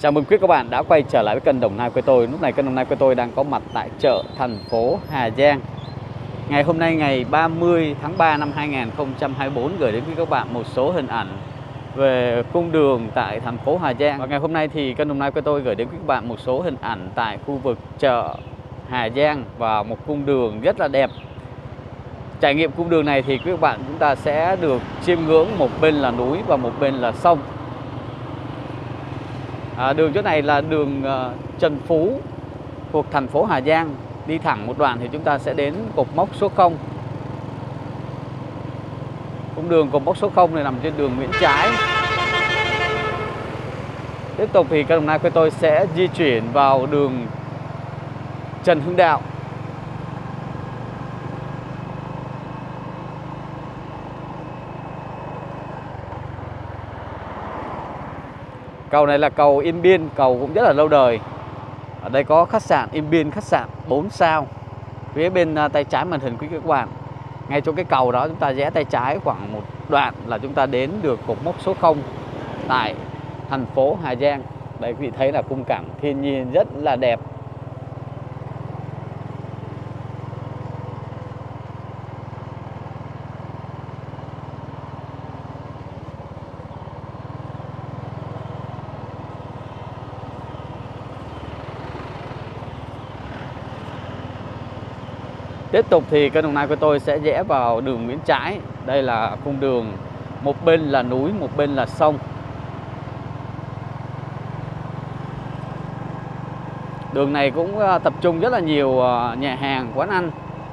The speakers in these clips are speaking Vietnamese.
Chào mừng quý các bạn đã quay trở lại với kênh Đồng Nai quê tôi. Lúc này kênh Đồng Nai quê tôi đang có mặt tại chợ thành phố Hà Giang. Ngày hôm nay ngày 30 tháng 3 năm 2024 gửi đến quý các bạn một số hình ảnh về cung đường tại thành phố Hà Giang. Và ngày hôm nay thì kênh Đồng Nai quê tôi gửi đến quý các bạn một số hình ảnh tại khu vực chợ Hà Giang và một cung đường rất là đẹp. Trải nghiệm cung đường này thì quý các bạn chúng ta sẽ được chiêm ngưỡng một bên là núi và một bên là sông. Đường chỗ này là đường Trần Phú thuộc thành phố Hà Giang. Đi thẳng một đoạn thì chúng ta sẽ đến cột mốc số 0. Cung đường cột mốc số 0 này nằm trên đường Nguyễn Trãi. Tiếp tục thì kênh Đồng Nai quê tôi sẽ di chuyển vào đường Trần Hưng Đạo. Cầu này là cầu Yên Biên, cầu cũng rất là lâu đời. Ở đây có khách sạn Yên Biên, khách sạn 4 sao. Phía bên tay trái màn hình quý các bạn. Ngay chỗ cái cầu đó chúng ta rẽ tay trái khoảng một đoạn là chúng ta đến được cột mốc số 0 tại thành phố Hà Giang. Đây quý vị thấy là khung cảnh thiên nhiên rất là đẹp. Tiếp tục thì kênh Đồng Nai của tôi sẽ rẽ vào đường Nguyễn Trãi. Đây là cung đường một bên là núi, một bên là sông. Đường này cũng tập trung rất là nhiều nhà hàng, quán ăn.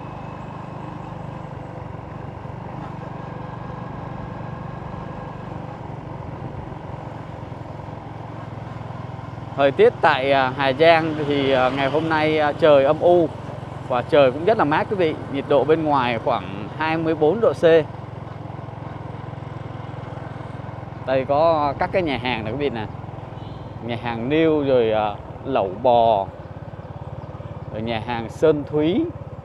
Thời tiết tại Hà Giang thì ngày hôm nay trời âm u và trời cũng rất là mát quý vị. Nhiệt độ bên ngoài khoảng 24 độ C. Đây có các cái nhà hàng này quý vị nè. Nhà hàng Niêu rồi lẩu bò, rồi nhà hàng Sơn Thúy.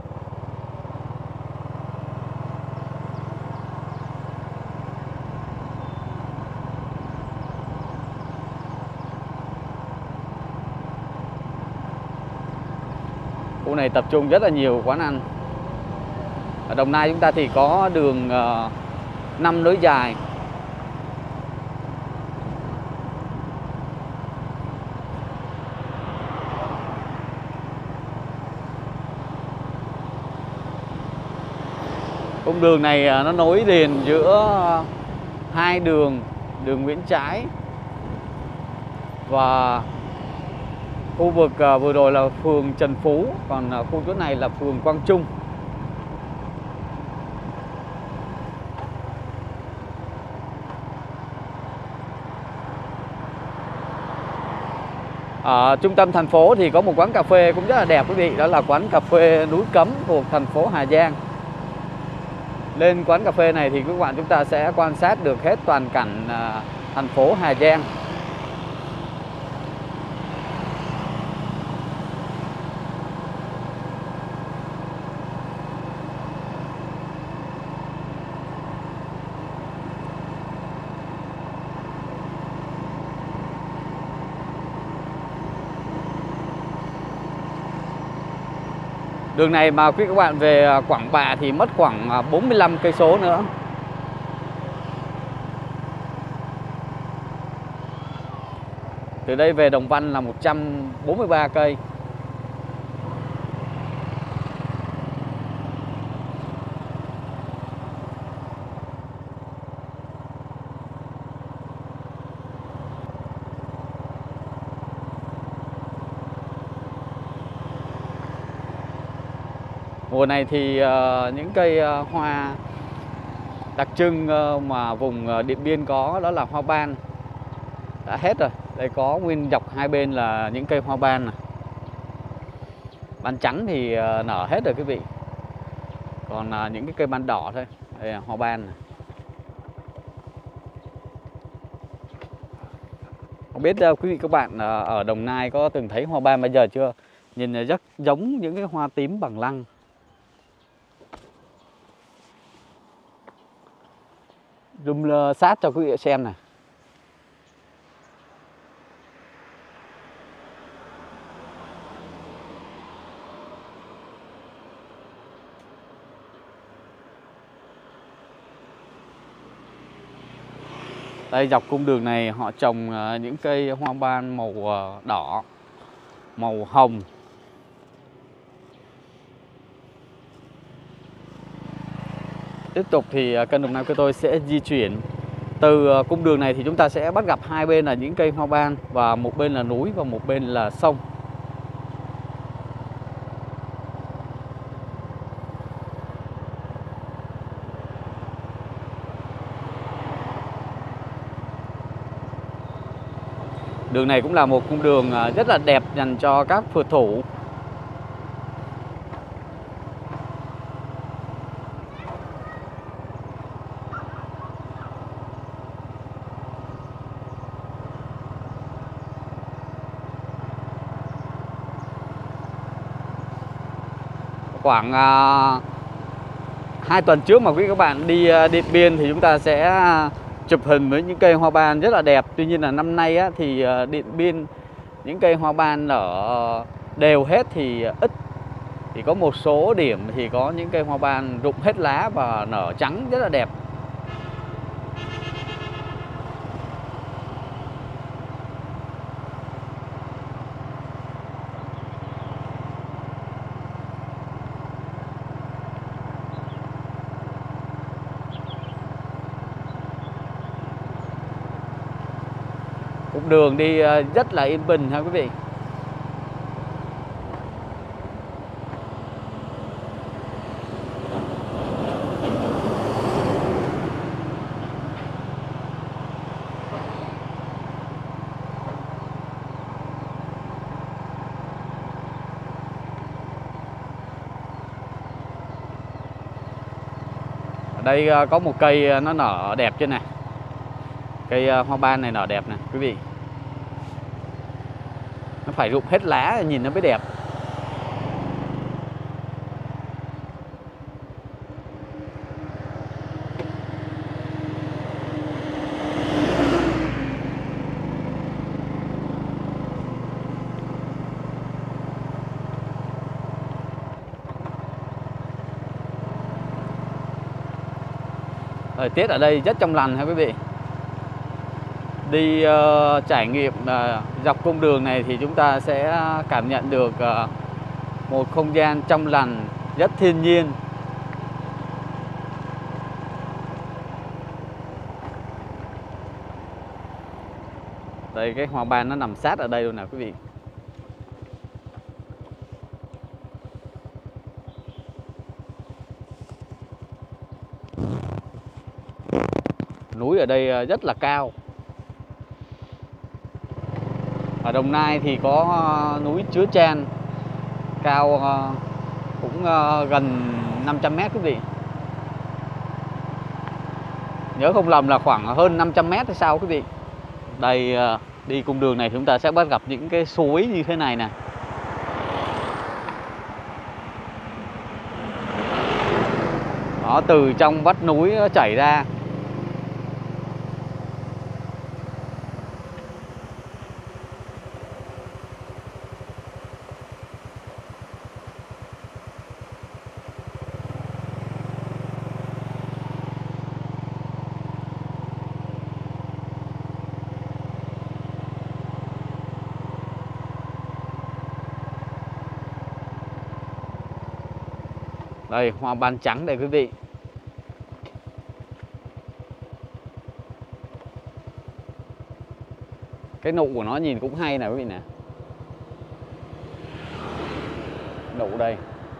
Khu này tập trung rất là nhiều quán ăn. Ở Đồng Nai chúng ta thì có đường 5 lối dài. Cung đường này nó nối liền giữa hai đường, đường Nguyễn Trãi và khu vực vừa rồi là phường Trần Phú, còn khu chỗ này là phường Quang Trung. Ở trung tâm thành phố thì có một quán cà phê cũng rất là đẹp quý vị, đó là quán cà phê Núi Cấm thuộc thành phố Hà Giang. Lên quán cà phê này thì các bạn chúng ta sẽ quan sát được hết toàn cảnh thành phố Hà Giang. Đường này mà quý các bạn về Quảng Bạ thì mất khoảng 45 cây số nữa. Từ đây về Đồng Văn là 143 cây. Mùa này thì những cây hoa đặc trưng mà vùng Điện Biên có đó là hoa ban đã hết rồi. Đây có nguyên dọc hai bên là những cây hoa ban này. Ban trắng thì nở hết rồi quý vị. Còn những cái cây ban đỏ thôi. Đây là hoa ban này. Không biết quý vị các bạn ở Đồng Nai có từng thấy hoa ban bây giờ chưa? Nhìn rất giống những cái hoa tím bằng lăng. Zoom sát cho quý vị xem này. Đây, dọc cung đường này họ trồng những cây hoa ban màu đỏ, màu hồng. Tiếp tục thì kênh Đồng Nai của tôi sẽ di chuyển từ cung đường này, thì chúng ta sẽ bắt gặp hai bên là những cây hoa ban, và một bên là núi và một bên là sông. Đường này cũng là một cung đường rất là đẹp dành cho các phượt thủ. Khoảng 2 tuần trước mà quý các bạn đi Điện Biên thì chúng ta sẽ chụp hình với những cây hoa ban rất là đẹp. Tuy nhiên là năm nay thì Điện Biên những cây hoa ban nở đều hết thì ít. Thì có một số điểm thì có những cây hoa ban rụng hết lá và nở trắng rất là đẹp. Cũng đường đi rất là yên bình ha quý vị. Ở đây có một cây nó nở đẹp chứ này. Cây hoa ban này nở đẹp nè quý vị. Nó phải rụng hết lá nhìn nó mới đẹp. Thời tiết ở đây rất trong lành ha quý vị. Đi trải nghiệm dọc cung đường này thì chúng ta sẽ cảm nhận được một không gian trong lành, rất thiên nhiên. Đây, cái hoa ban nó nằm sát ở đây luôn nè quý vị. Núi ở đây rất là cao. Ở Đồng Nai thì có núi Chứa Chan cao cũng gần 500 mét quý vị. Nhớ không lầm là khoảng hơn 500 mét hay sao quý vị. Đây, đi cung đường này chúng ta sẽ bắt gặp những cái suối như thế này nè. Đó, từ trong vách núi nó chảy ra. Đây, hoa ban trắng đây quý vị. Cái nụ của nó nhìn cũng hay nè quý vị nè. Nụ đây.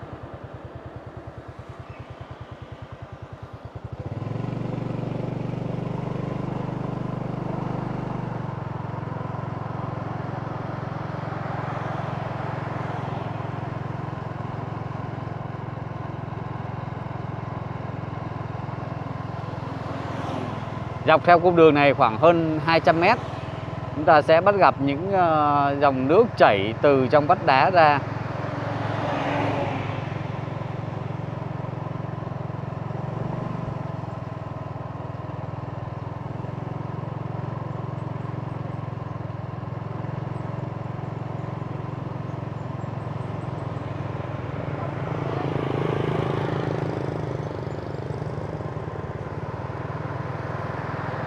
Dọc theo cung đường này khoảng hơn 200 mét, chúng ta sẽ bắt gặp những dòng nước chảy từ trong vách đá ra.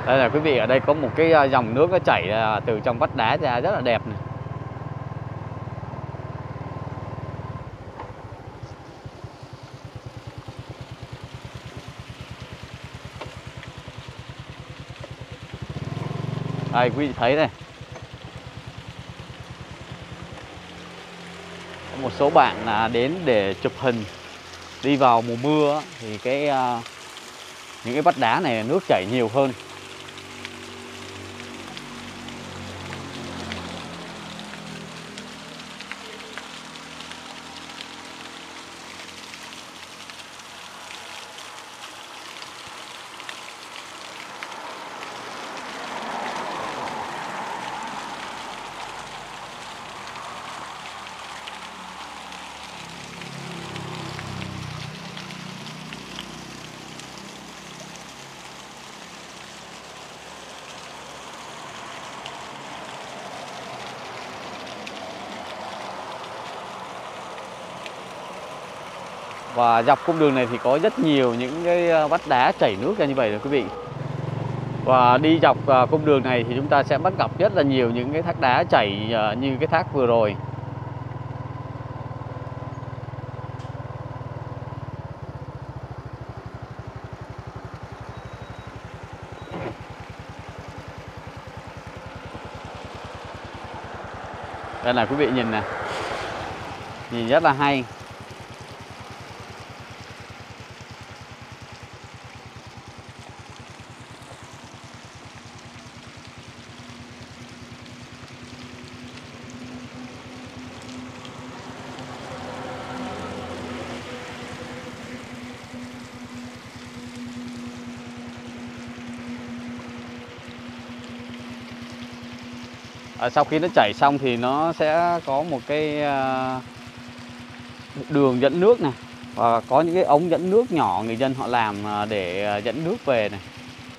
Đây là quý vị, ở đây có một cái dòng nước nó chảy từ trong vách đá ra rất là đẹp này. Đây quý vị thấy này, có một số bạn đến để chụp hình. Đi vào mùa mưa thì những cái vách đá này nước chảy nhiều hơn. Và dọc cung đường này thì có rất nhiều những cái vách đá chảy nước ra như vậy rồi quý vị. Và đi dọc cung đường này thì chúng ta sẽ bắt gặp rất là nhiều những cái thác đá chảy như cái thác vừa rồi. Đây là quý vị nhìn nè, nhìn rất là hay. Sau khi nó chảy xong thì nó sẽ có một cái đường dẫn nước này, và có những cái ống dẫn nước nhỏ người dân họ làm để dẫn nước về này.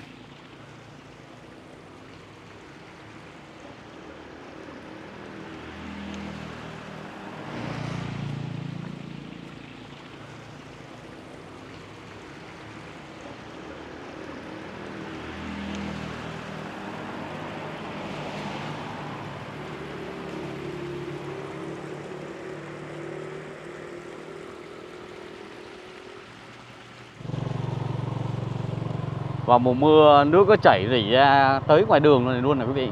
Vào mùa mưa nước có chảy rỉ ra tới ngoài đường này luôn này quý vị.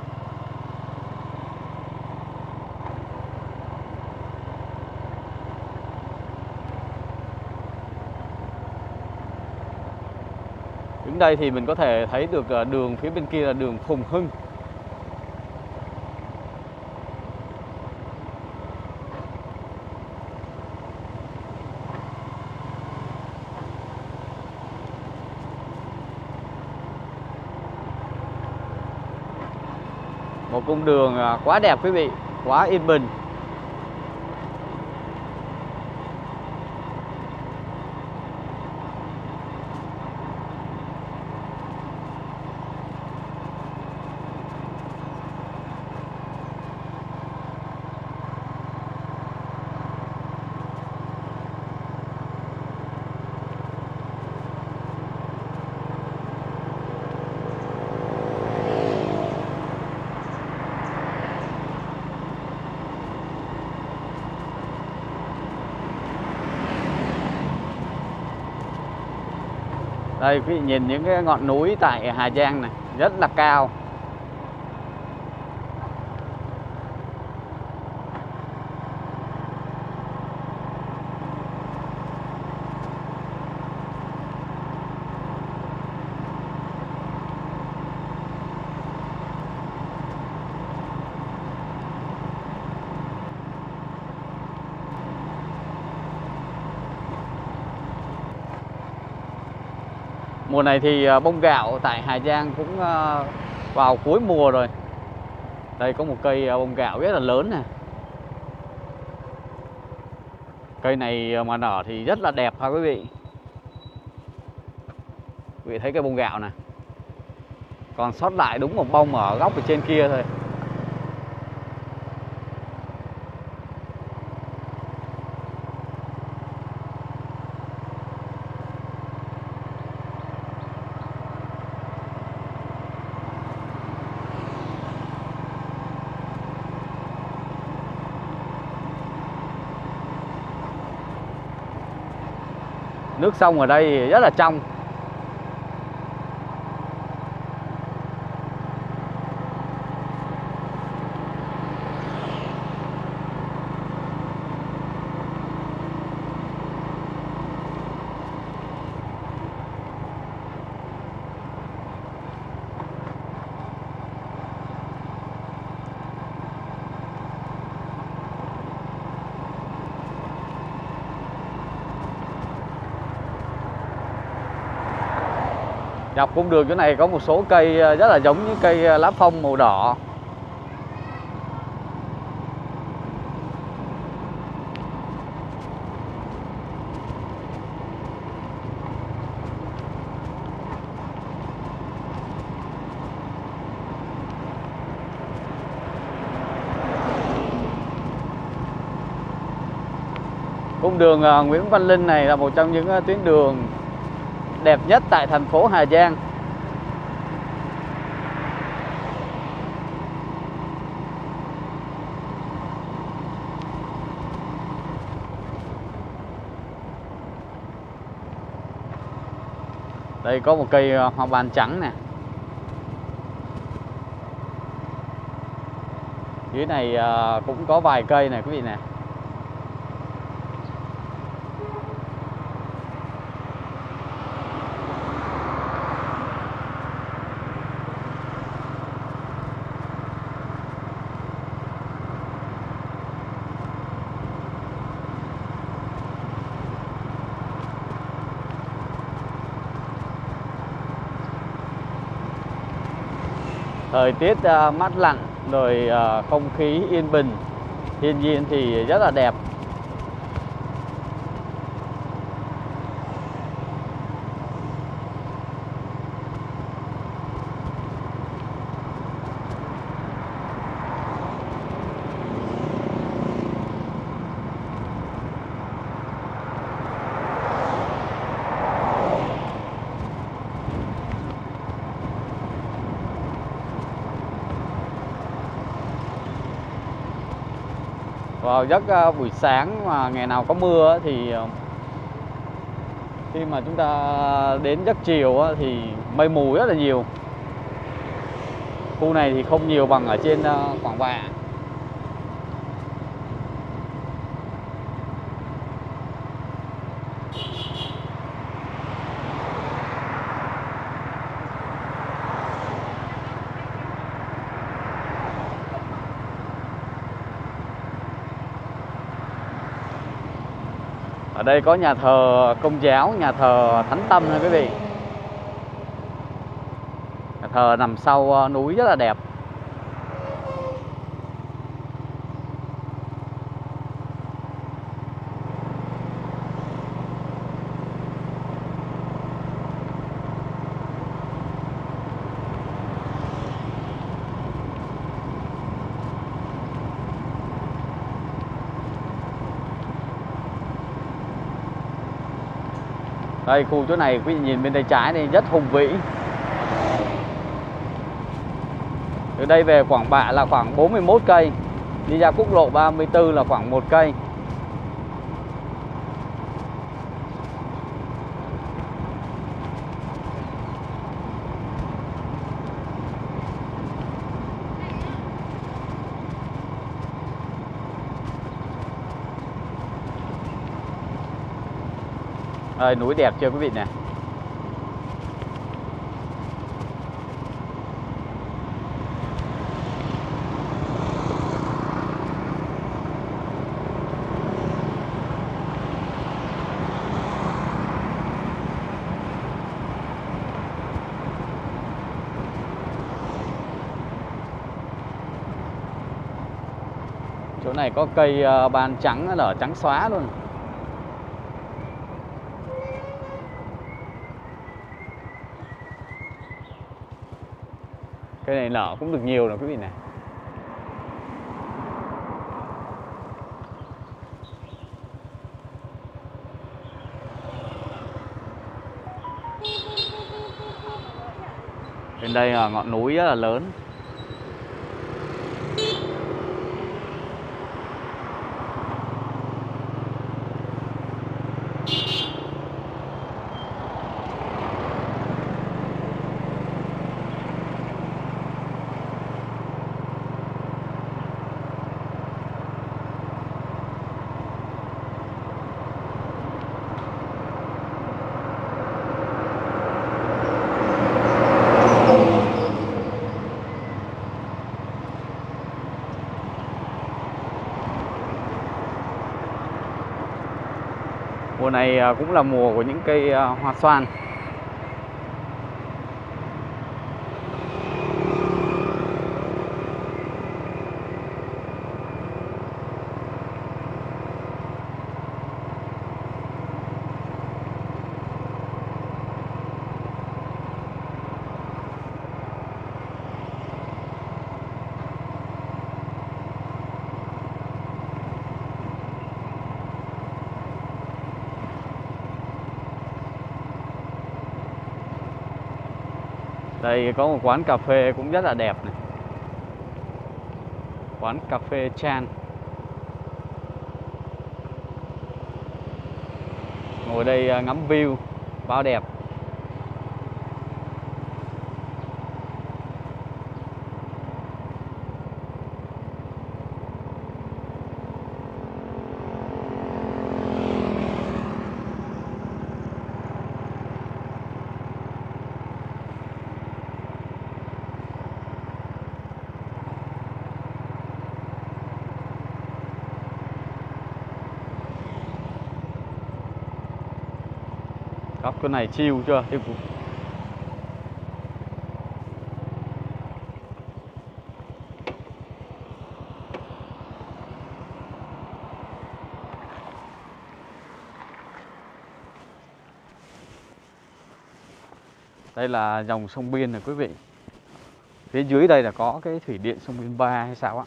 Đứng đây thì mình có thể thấy được đường phía bên kia là đường Phùng Hưng. Một cung đường quá đẹp quý vị, quá yên bình. Đây quý vị nhìn những cái ngọn núi tại Hà Giang này rất là cao. Mùa này thì bông gạo tại Hà Giang cũng vào cuối mùa rồi. Đây có một cây bông gạo rất là lớn nè. Cây này mà nở thì rất là đẹp ha quý vị. Quý vị thấy cây bông gạo nè, còn sót lại đúng một bông ở góc ở trên kia thôi. Nước sông ở đây rất là trong. Dọc cung đường chỗ này có một số cây rất là giống như cây lá phong màu đỏ. Cung đường Nguyễn Văn Linh này là một trong những tuyến đường đẹp nhất tại thành phố Hà Giang. Đây có một cây hoa ban trắng nè. Dưới này cũng có vài cây này quý vị nè. Thời tiết mát lạnh rồi không khí yên bình, thiên nhiên thì rất là đẹp. Vào giấc buổi sáng mà ngày nào có mưa thì khi mà chúng ta đến giấc chiều thì mây mù rất là nhiều. Khu này thì không nhiều bằng ở trên Quảng Bạ. Ở đây có nhà thờ Công giáo, nhà thờ Thánh Tâm nha quý vị. Nhà thờ nằm sau núi rất là đẹp. Đây khu chỗ này quý vị nhìn bên tay trái này rất hùng vĩ. Từ đây về Quảng Bạ là khoảng 41 cây. Đi ra quốc lộ 34 là khoảng 1 cây. Đây, núi đẹp chưa quý vị nè. Chỗ này có cây ban trắng nở trắng xóa luôn. Cây này nở cũng được nhiều rồi quý vị này. Bên đây là ngọn núi rất là lớn. Mùa này cũng là mùa của những cây hoa xoan. Đây có một quán cà phê cũng rất là đẹp này. Quán cà phê Chan. Ngồi đây ngắm view bao đẹp. Góc cái này chill chưa? Đây là dòng sông Biên này quý vị. Phía dưới đây là có cái thủy điện sông Biên 3 hay sao ạ?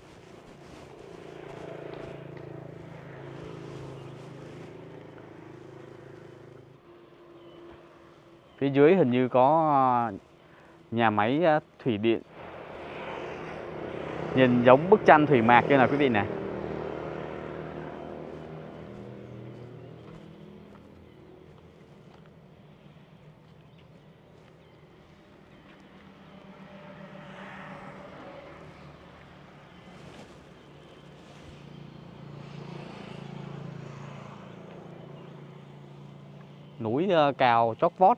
Phía dưới hình như có nhà máy thủy điện. Nhìn giống bức tranh thủy mạc như là quý vị này. Núi cao chót vót.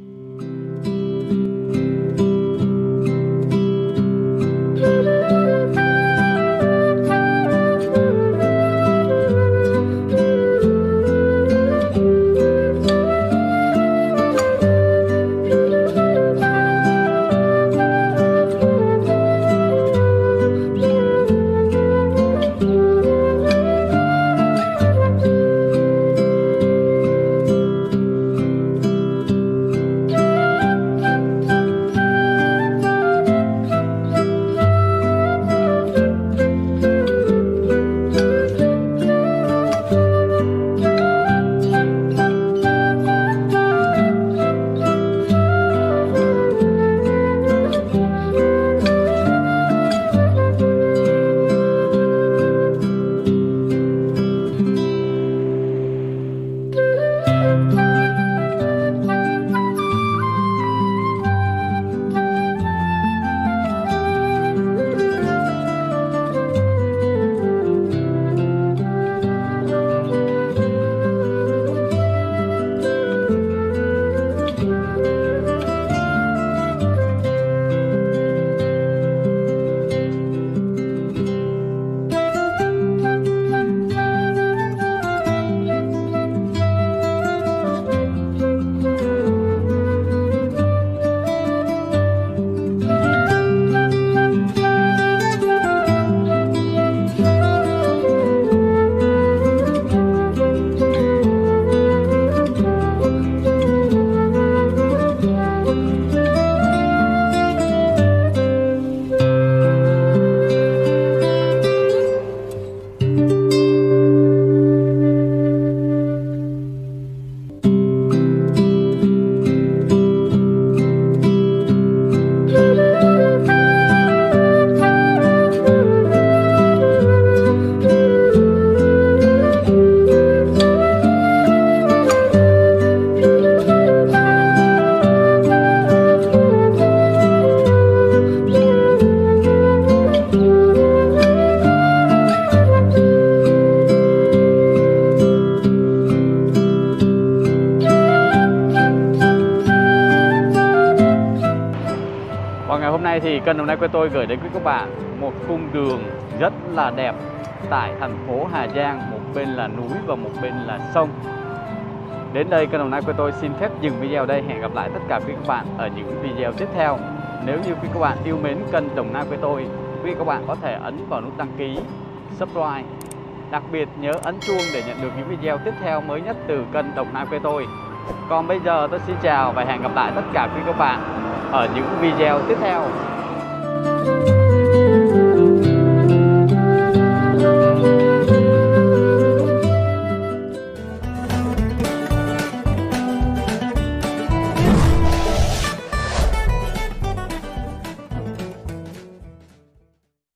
nay thì kênh Đồng Nai Quê Tôi gửi đến quý các bạn một cung đường rất là đẹp tại thành phố Hà Giang. Một bên là núi và một bên là sông. Đến đây kênh Đồng Nai quê tôi xin phép dừng video đây. Hẹn gặp lại tất cả quý các bạn ở những video tiếp theo. Nếu như quý các bạn yêu mến kênh Đồng Nai quê tôi, quý các bạn có thể ấn vào nút đăng ký, subscribe. Đặc biệt nhớ ấn chuông để nhận được những video tiếp theo mới nhất từ kênh Đồng Nai quê tôi. Còn bây giờ tôi xin chào và hẹn gặp lại tất cả quý các bạn ở những video tiếp theo.